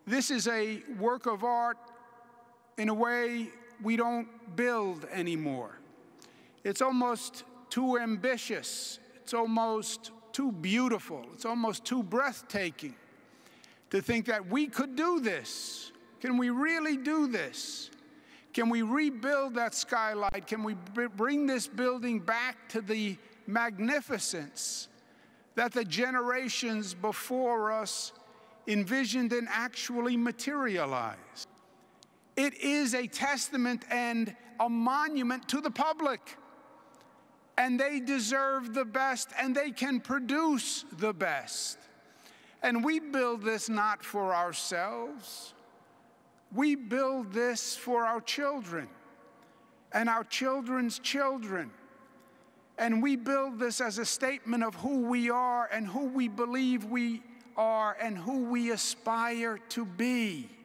This is a work of art in a way we don't build anymore. It's almost too ambitious. It's almost too beautiful. It's almost too breathtaking to think that we could do this. Can we really do this? Can we rebuild that skylight? Can we bring this building back to the magnificence that the generations before us envisioned and actually materialized? It is a testament and a monument to the public. And they deserve the best, and they can produce the best. And we build this not for ourselves. We build this for our children and our children's children. And we build this as a statement of who we are and who we believe we are and who we aspire to be.